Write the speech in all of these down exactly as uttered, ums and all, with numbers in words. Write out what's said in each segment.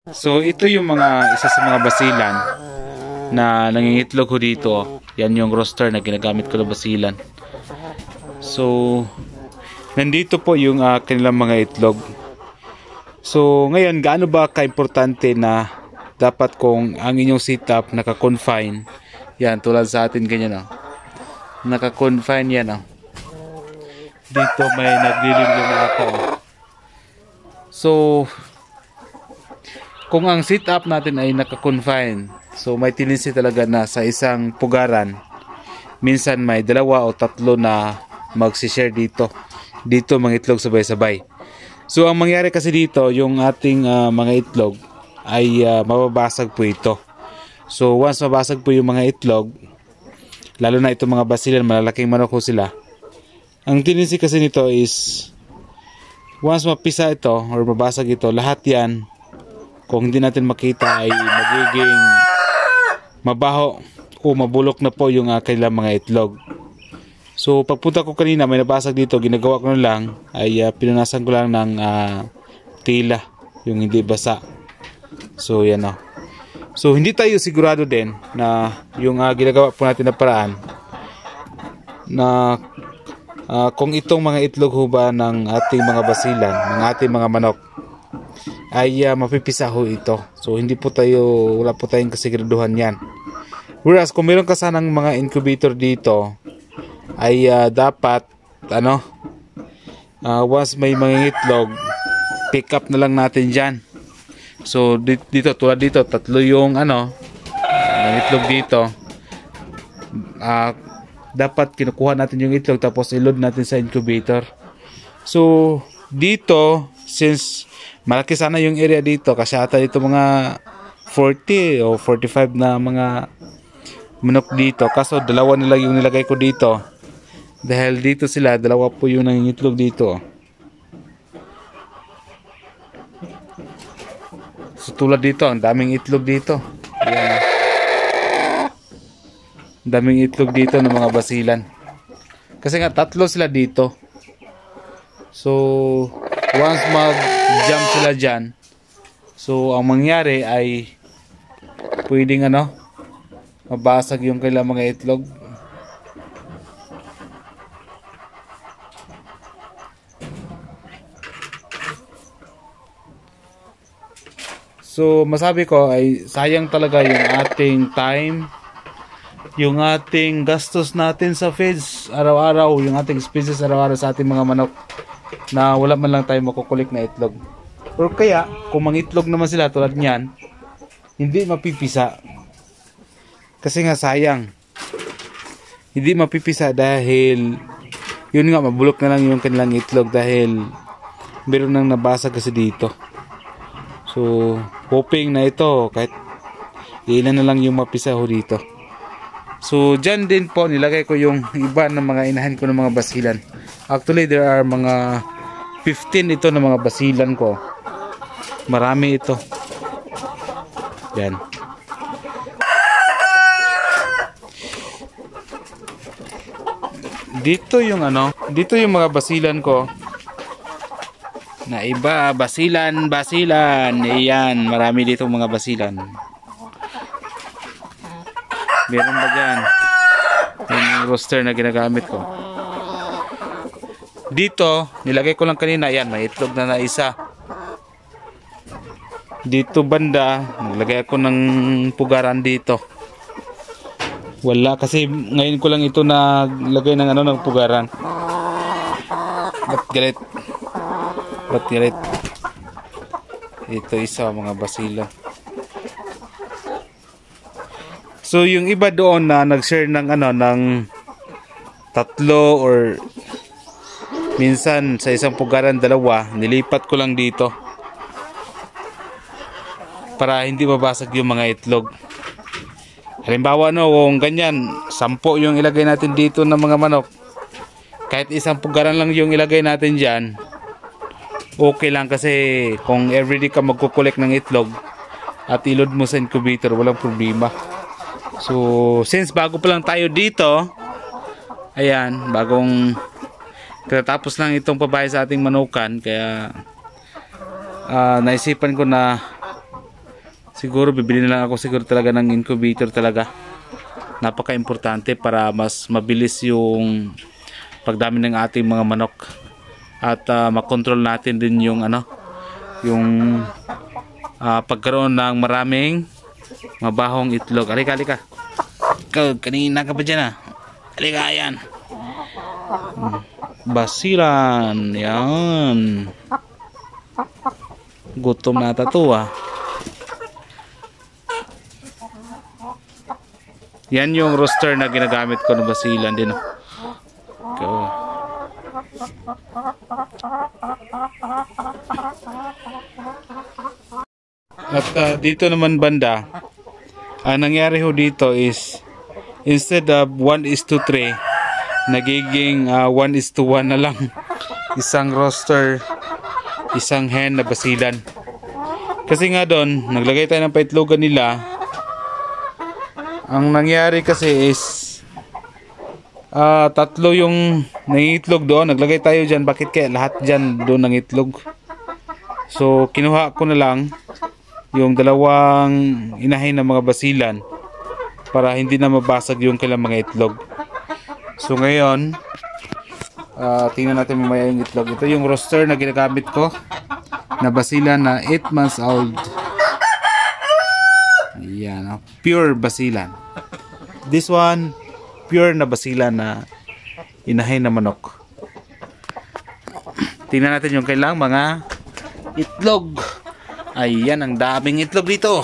So ito yung mga isa sa mga basilan na nangingitlog ho dito. Yan yung roster na ginagamit ko na basilan. So nandito po yung uh, kanilang mga itlog. So ngayon, gaano ba ka-importante na dapat kung ang inyong setup naka-confine? Yan, tulad sa atin ganyan, oh. Naka-confine yan, oh. Dito may naglilimlim ata, oh. So kung ang setup natin ay naka-confine, so may tendency talaga na sa isang pugaran minsan may dalawa o tatlo na magsi-share dito. Dito mga itlog sabay-sabay. So ang mangyari kasi dito, yung ating uh, mga itlog ay uh, mababasag po ito. So once mabasag po yung mga itlog, lalo na itong mga basilan, malalaking manok ho sila. Ang tendency kasi nito is once mapisa ito or mabasag ito, lahat yan, kung hindi natin makita, ay magiging mabaho o mabulok na po yung uh, kailang mga itlog. So pagpunta ko kanina, may nabasag dito, ginagawa ko na lang ay uh, pinunasan ko lang ng uh, tila, yung hindi basa. So yan o. So hindi tayo sigurado din na yung uh, ginagawa po natin na paraan na uh, kung itong mga itlog ho ba ng ating mga basilan, ng ating mga manok, ay uh, mapipisa ho ito. So hindi po tayo, wala po tayong kasiguraduhan yan. Whereas kung meron ka sanang mga incubator dito, ay uh, dapat ano, uh, once may mga itlog, pick up na lang natin dyan. So dito, tulad dito, tatlo yung ano, uh, itlog dito. Uh, dapat kinukuha natin yung itlog tapos i-load natin sa incubator. So dito, since malaki sana yung area dito, kasi ata dito mga forty o forty-five na mga manok dito, kaso dalawa na lang yung nilagay ko dito. Dahil dito sila, dalawa po yung nangingitlog dito. So tulad dito, ang daming itlog dito. Ayan. Daming itlog dito ng mga basilan. Kasi nga tatlo sila dito. So once mag-jump sila dyan, so ang mangyari ay pwedeng ano, mabasag yung kailang mga itlog. So masabi ko ay sayang talaga yung ating time, yung ating gastos natin sa feeds araw-araw, yung ating species araw-araw sa ating mga manok, na wala man lang tayo makukulik na itlog. Or kaya kung mangitlog naman sila tulad niyan, hindi mapipisa. Kasi nga sayang, hindi mapipisa dahil yun nga, mabulok na lang yung kanilang itlog dahil meron nang nabasag kasi dito. So hoping na ito kahit ilan na lang yung mapisa ho dito. So dyan din po nilagay ko yung iba ng mga inahin ko ng mga basilan. Actually there are mga fifteen ito ng mga basilan ko. Marami ito. Yan. Dito yung ano, dito yung mga basilan ko na iba, basilan, basilan. Ayan, marami dito mga basilan. Meron ba dyan? Yung roster na ginagamit ko. Dito, nilagay ko lang kanina, ayan, may itlog na na isa. Dito banda, naglagay ako ng pugaran dito. Wala, kasi ngayon ko lang ito naglagay ng ano, ng pugaran. Ba't galit? Ba't galit? Ito isa, mga basila. So yung iba doon na nag-share ng ano, ng tatlo or minsan sa isang pugaran dalawa, nilipat ko lang dito para hindi mabasag yung mga itlog. Halimbawa no, kung ganyan, sampo yung ilagay natin dito ng mga manok, kahit isang pugaran lang yung ilagay natin dyan, okay lang, kasi kung everyday ka magkukulik ng itlog at ilod mo sa incubator, walang problema. So since bago pa lang tayo dito, ayan, bagong katapos lang itong pabahay sa ating manukan, kaya uh, naisipan ko na siguro bibili na lang ako siguro talaga ng incubator talaga. Napaka-importante para mas mabilis yung pagdami ng ating mga manok at uh, makontrol natin din yung ano yung uh, pagkaroon ng maraming mabahong itlog. Alika, alika. Ikaw, kanina ka pa dyan ah. Alika, yan. Basilan. Yan. Gutom na to ah. Yan yung rooster na ginagamit ko ng basilan din. Oh. At uh, dito naman banda, ang nangyari ho dito is instead of one is to three, nagiging uh, one is to one na lang. Isang rooster, isang hen na basilan. Kasi nga doon, naglagay tayo ng paitlogan nila. Ang nangyari kasi is uh, tatlo yung nangitlog doon. Naglagay tayo dyan. Bakit kaya lahat dyan doon nangitlog? So kinuha ko na lang yung dalawang inahin ng mga basilan para hindi na mabasag yung kailang mga itlog. So ngayon uh, tingnan natin mamaya yung itlog. Ito yung rooster na ginagamit ko na basilan na eight months old. Ayan, pure basilan. This one, pure na basilan na inahin na manok. Tingnan natin yung kailang mga itlog. Ayan, ang daming itlog dito.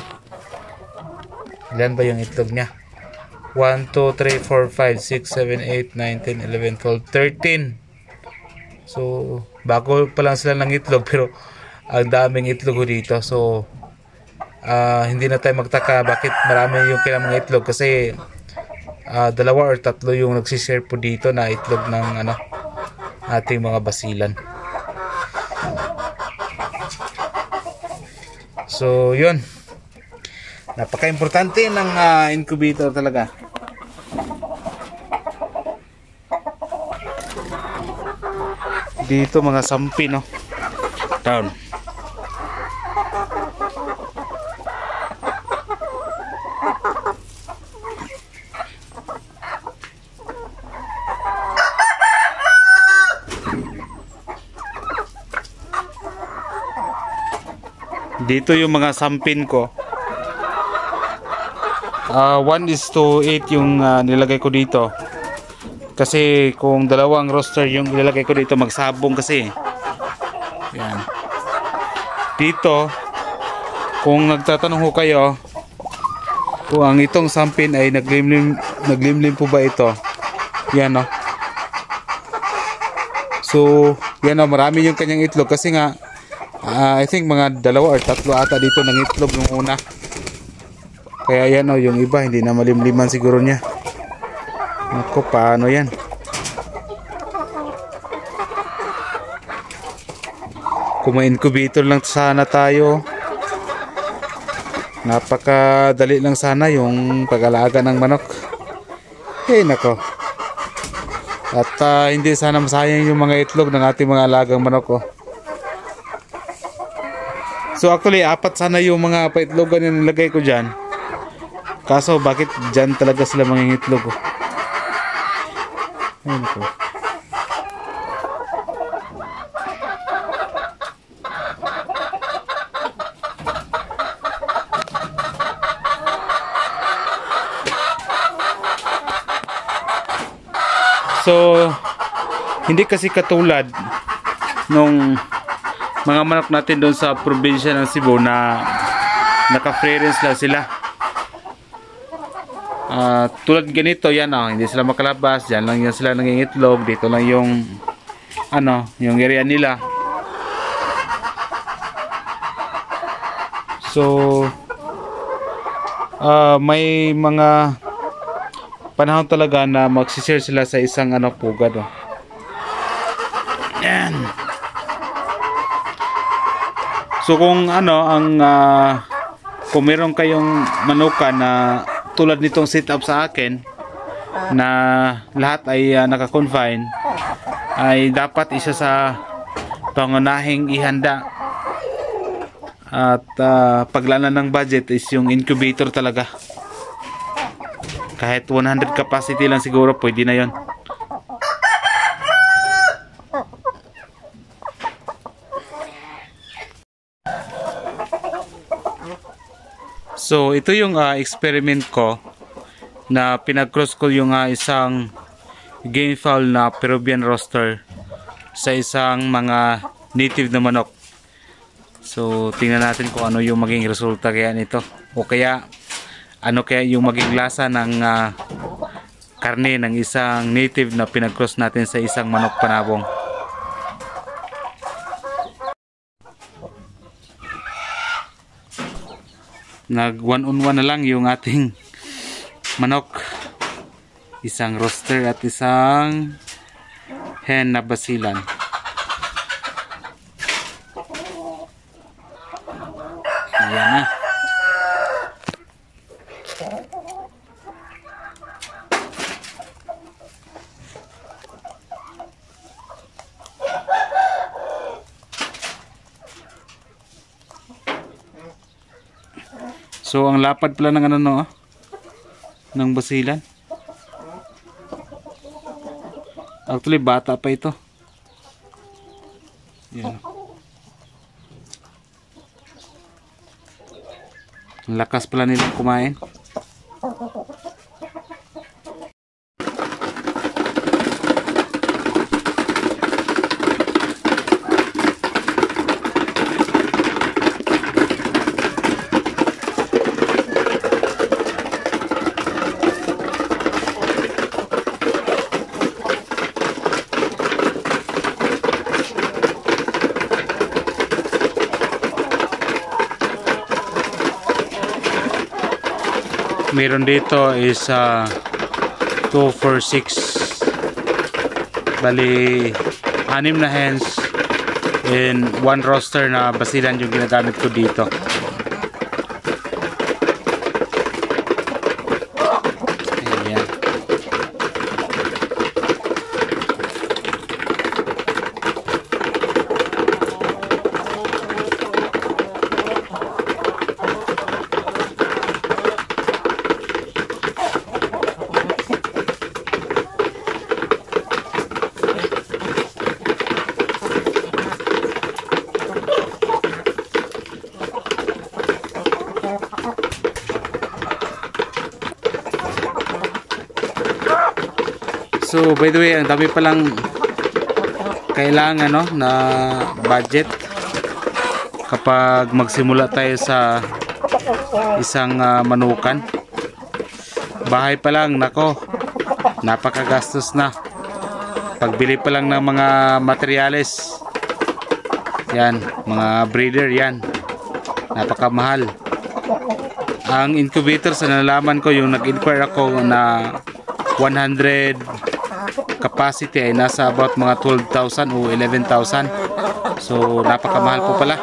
Ilan ba yung itlog niya? one, two, three, four, five, six, seven, eight, nine, ten, eleven, twelve, thirteen. So, bago pa lang sila ng itlog pero ang daming itlog dito. So, Uh, hindi na tayo magtaka bakit marami yung kailang mga itlog kasi uh, dalawa or tatlo yung nagsishare po dito na itlog ng ano, ating mga basilan. So yun, napaka-importante ng uh, incubator talaga. Dito mga sampi, no? Down. Dito yung mga sampin ko. Uh, one is to eight yung uh, nilagay ko dito. Kasi kung dalawang rooster yung nilagay ko dito, magsabong kasi. Yan. Dito, kung nagtatanong ho kayo, kung ang itong sampin ay naglimlim, naglimlim po ba ito? Yan, no? So, yan, no? Marami yung kanyang itlog kasi nga Uh, I think mga dalawa or tatlo ata dito ng itlog nung una. Kaya yan o, yung iba hindi na malimliman siguro niya. Naku, paano yan? Kung may incubator lang sana tayo, napakadali lang sana yung pag-alaga ng manok. Eh nako. At uh, hindi sana masayang yung mga itlog ng ating mga alagang manok. Oh. So actually, apat sana yung mga paitlogan na nilagay ko dyan. Kaso bakit dyan talaga sila mangingitlog? Oh. Ayun po. So, hindi kasi katulad nung mga manok natin doon sa probinsya ng Cebu na naka-free range lang sila. Uh, tulad ganito, yan oh, hindi sila makalabas, dyan lang yan sila nangingitlog, dito lang yung ano, yung area nila. So, uh, may mga panahon talaga na magsishare sila sa isang ano, pugad. Oh. Yan. So kung ano ang uh, kung meron kayong manuka na tulad nitong setup sa akin na lahat ay uh, naka-confine, ay dapat isa sa pangunahing ihanda At uh, paglanan ng budget is yung incubator talaga. Kahit one hundred capacity lang siguro, pwede na yon. So ito yung uh, experiment ko na pinag-cross ko yung uh, isang game fowl na Peruvian rooster sa isang mga native na manok. So tingnan natin kung ano yung maging resulta kaya nito, o kaya ano kaya yung maging lasa ng uh, karne ng isang native na pinag-cross natin sa isang manok panabong. Nag one on one na lang yung ating manok, isang rooster at isang hen na basilan. Ayan na. So ang lapad pala ng ano no, ng basilan. Actually bata pa ito. Yan. Lakas pala nilang kumain. Meron dito is uh, two, four, six, bali anim na hens and one roster na basilan yung ginagamit ko dito. Ayan. So by the way, ang dami palang kailangan no, na budget kapag magsimula tayo sa isang uh, manukan. Bahay pa lang, nako, napakagastos na. Pagbili pa lang ng mga materyales, yan, mga breeder, yan, napakamahal. Ang incubator, sa nalaman ko, yung nag-inquire ako na one hundred capacity ay nasa about mga twelve thousand o eleven thousand. So napakamahal po pala.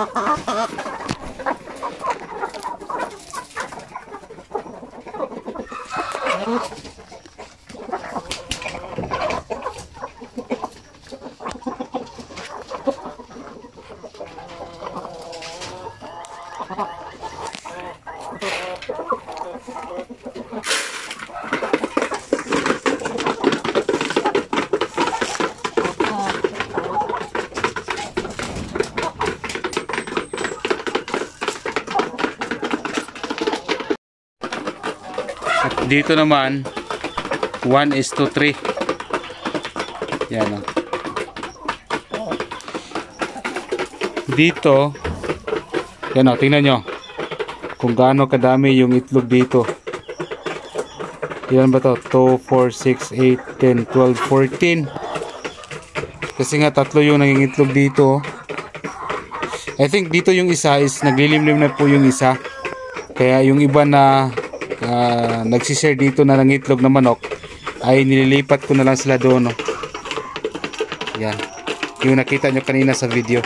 At dito naman one is to three. Yan o. Dito, yan o, tingnan nyo kung gaano kadami yung itlog dito. Yan ba to? two, four, six, eight, ten, twelve, fourteen. Kasi nga tatlo yung naging itlog dito. I think dito yung isa is naglilimlim na po yung isa. Kaya yung iba na uh, nagsishare dito na ng itlog na manok ay nililipat ko na lang sila doon, no? Yan, yung nakita nyo kanina sa video.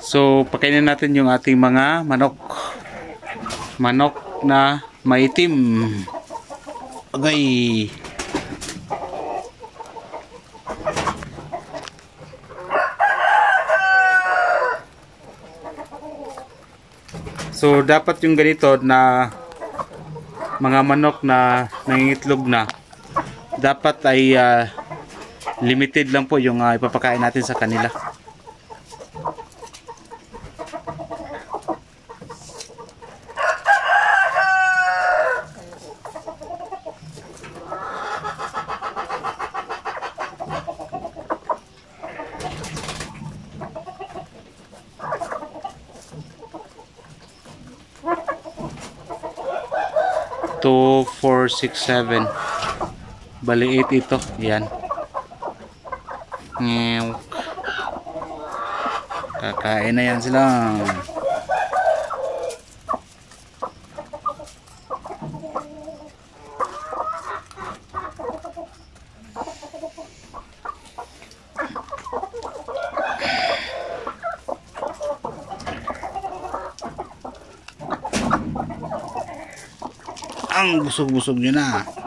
So, pakainin natin yung ating mga manok. Manok na maitim. Agay. So, dapat yung ganito na mga manok na nangingitlog na, dapat ay uh, limited lang po yung uh, ipapakain natin sa kanila. two, four, six, seven. Bali eight ito. Yan. Kakain na yan sila. Ang busog-busog nyo na.